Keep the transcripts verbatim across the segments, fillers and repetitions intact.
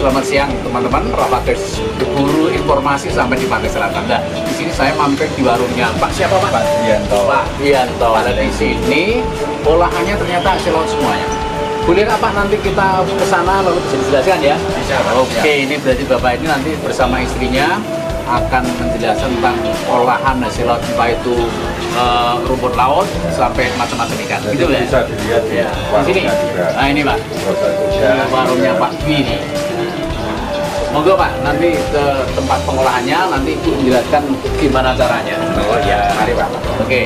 selamat siang teman-teman. Rapates berburu informasi sampai di Pantai Selatan. Nah, di sini saya mampir di warungnya Pak siapa Pak? Pak Dianto. Pak Dianto. Ada di sini. Olahannya ternyata hasil laut semuanya. Boleh nggak Pak nanti kita ke sana lalu bisa dijelaskan ya? Bisa Pak. Oke, okay, ini berarti Bapak ini nanti bersama istrinya akan menjelaskan tentang olahan hasil laut, entah itu uh, rumput laut sampai macam-macam ikan. Jadi gitu ya? bisa dilihat Ya. Di sini. juga. Nah ini Pak. Ya, Warungnya Pak Dwi ini. Monggo Pak, nanti ke tempat pengolahannya, nanti Ibu menjelaskan gimana caranya. Oh ya, mari Pak. Oke.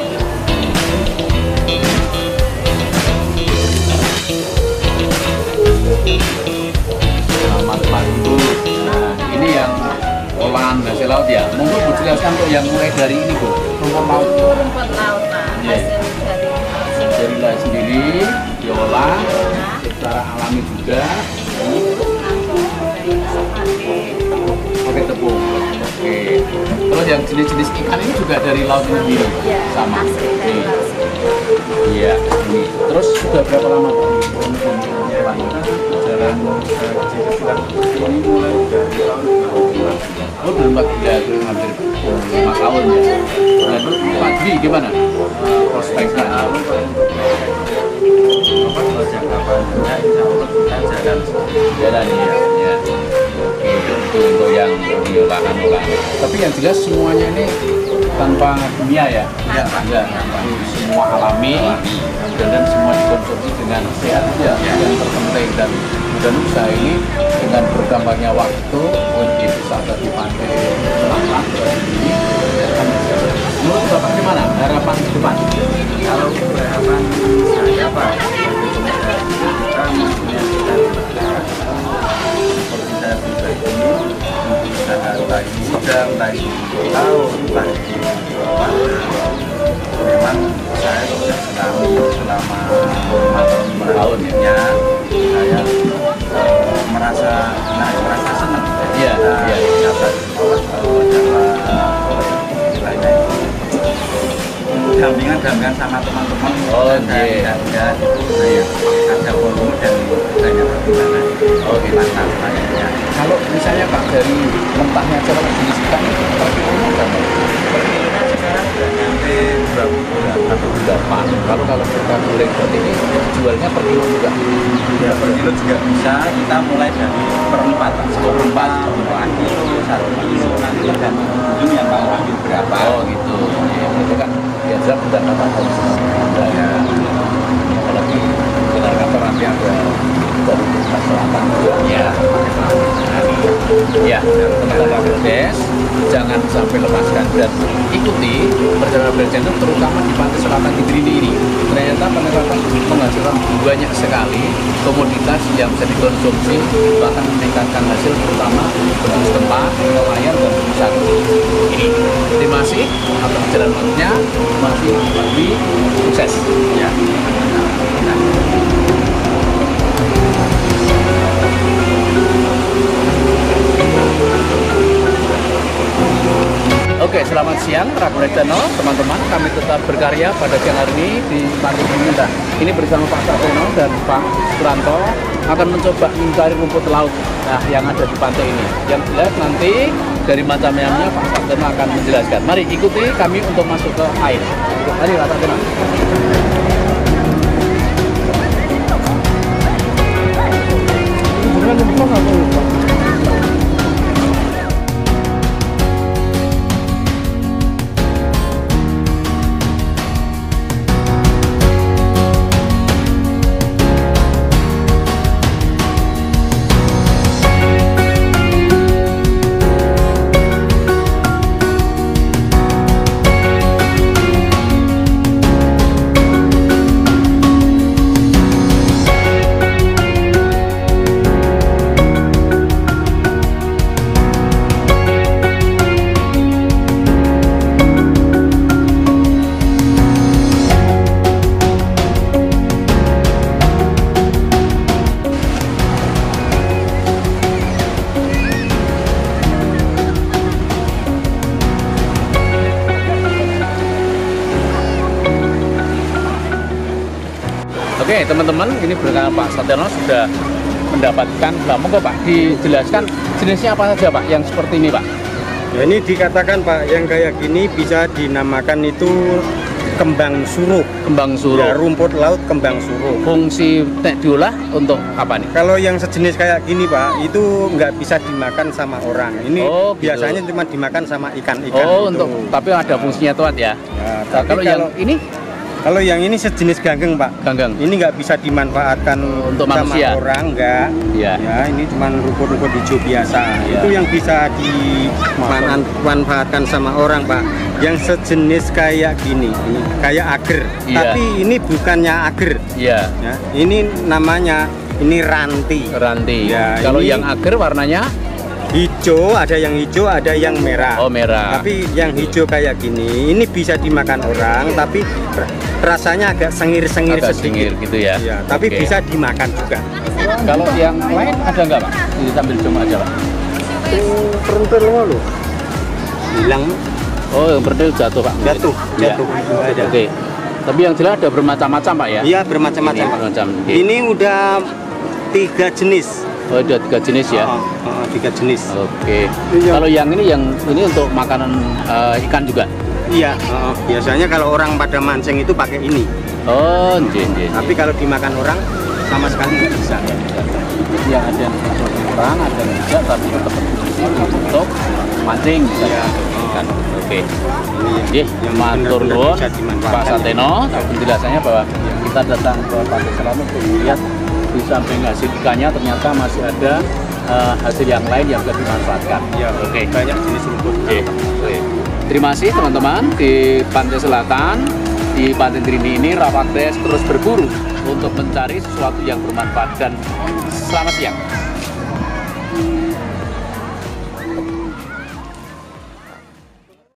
Selamat pagi. Nah, ini yang olahan hasil laut ya. Monggo Bu jelaskan untuk yang mulai dari ini Bu. Rumput laut. Rumput laut Pak, Iya. hasil dari hasil Dari laut sendiri diolah secara alami juga. Pakai tepung. Oke. Terus yang jenis-jenis ikan ini juga dari laut sendiri. Iya, Sama. asli dari Oke. laut sendiri. Iya, ini. Terus sudah berapa lama Pak? Jalan kecil-kecilan seperti ini mulai dari tahun dua ribu lima belas. Oh, belum Pak, sudah belum hampir lima tahun ya. Nah, terus Pak Dwi gimana? Prospeknya? Lalu untuk apa kalau jangka panjangnya insya Allah kita jalan Jalan ya. Ya. Oke, itu untuk yang diolahan-olahan. Tapi yang jelas semuanya ini tanpa kimia ya? Ya, Enggak. Semua alami dan semua dikonsumsi dengan sehat ya. Yang terpenting dan dan usaha ini dengan bertambahnya waktu untuk wisata di Pantai Selatan ini akan bisa. Menurut Bapak gimana harapan ke depan? kalau harapan saya Pak kita maksudnya kita berharap seperti saya pribadi usaha entah di bidang, entah di laut, entah di apa memang saya sudah selama selama lima tahun berlalunya saya eh, merasa nah merasa senang Iya, jadi iya. dapat dapat istilahnya dampingan-dampingan sama teman-teman Oh, dan iya. dan saya ada volume dan banyak pertimbangan Oh, gitu. mantap kayaknya. Kalau misalnya Pak dari mentahnya aja kalau jenis ikan ini per kilonya berapa? Perkiranya sekarang sudah nyampe dua puluh delapan Delapan. Lalu kalau kita goreng seperti ini jualnya per kilo juga. ya per kilo juga bisa, kita mulai dari perempatan Seperempat. perempatan kilo satu kilo nanti tergantung ujung yang mau ambil berapa. Oh gitu. Ya, itu kan biasa pendapatan harus ada ya. Apalagi dengan kantor nanti ada dari Pantai Selatan juga. Ya. Ya, teman-teman Des, jangan sampai lepaskan dan ikuti perjalanan belajar itu terutama di Pantai Selatan di Drini ini. Ternyata Pantai Selatan menghasilkan banyak sekali komoditas yang bisa dikonsumsi, bahkan meningkatkan hasil terutama untuk setempat, nelayan dan wisata. Ini terima kasih atas perjalanannya, masih lebih sukses. Ya. Oke, selamat siang Rakuret Channel, teman-teman. Kami tetap berkarya pada siang hari ini di Pantai Peminta. Ini bersama Pak Sateno dan Pak Suranto akan mencoba mencari rumput laut nah, yang ada di pantai ini. Yang jelas nanti dari macam-macamnya Pak Sateno akan menjelaskan. Mari ikuti kami untuk masuk ke air. Mari Pak Sateno. Oke teman-teman, ini bersama Pak Sateno sudah mendapatkan. Nah, monggo Pak dijelaskan jenisnya apa saja Pak yang seperti ini Pak? Ya, ini dikatakan Pak, yang kayak gini bisa dinamakan itu kembang suruh. Kembang suruh. Ya, rumput laut kembang suruh. Fungsi nek diolah untuk apa nih? Kalau yang sejenis kayak gini Pak, itu nggak bisa dimakan sama orang. Ini Oh, gitu. biasanya cuma dimakan sama ikan-ikan. Oh, gitu. untuk tapi ada fungsinya tuat ya. Ya, Nah, tapi kalau, yang ini Kalau yang ini sejenis ganggeng Pak. Ganggeng. Ini nggak bisa dimanfaatkan Untuk sama manusia? orang, enggak. Iya. Ya, ini cuma rumput-rumput hijau biasa. Iya. Itu yang bisa dimanfaatkan sama orang Pak. Yang sejenis kayak gini, ini kayak ager. Iya. Tapi ini bukannya ager. ya Ya, ini namanya ini ranti. ranti. Ya, Kalau ini- yang agar warnanya Hijau, ada yang hijau, ada yang merah. oh merah. Tapi yang hijau kayak gini, ini bisa dimakan orang, tapi rasanya agak sengir-sengir agak sedikit. sengir gitu ya. Iya, tapi Oke. bisa dimakan juga. Kalau yang lain ada nggak Pak? Ini sambil coba aja Pak. Perintil lo hilang, Oh, yang berdil jatuh Pak. jatuh, Iya. jatuh. Ada. Oke. Tapi yang jelas ada bermacam-macam Pak ya. Iya, bermacam-macam. Ini Pak. bermacam. Oke. Ini udah tiga jenis. Oh, ada tiga jenis ya. Oh, oh, tiga jenis. Oke. Iya. Kalau yang ini yang ini untuk makanan eh, ikan juga. Iya. oh, biasanya kalau orang pada mancing itu pakai ini. Oh, nje, nje, nje. Tapi kalau dimakan orang sama sekali nggak bisa. yang ada yang untuk orang, ada yang tidak, tapi tetap berfungsi untuk mancing bisa Iya. kan. Oke. Ini Nggih, yang matur benar-benar nuwun bisa dimanfaatkan. Pak Sateno penjelasannya bahwa kita datang ke Pantai Selatan untuk melihat di samping hasil ikannya ternyata masih ada eh, hasil yang lain yang bisa dimanfaatkan. Ya, Oke. banyak jenis rumput. Oke. Oke. Terima kasih teman-teman di Pantai Selatan, di Pantai Trini ini Rapaktes terus berburu untuk mencari sesuatu yang bermanfaat dan selamat siang.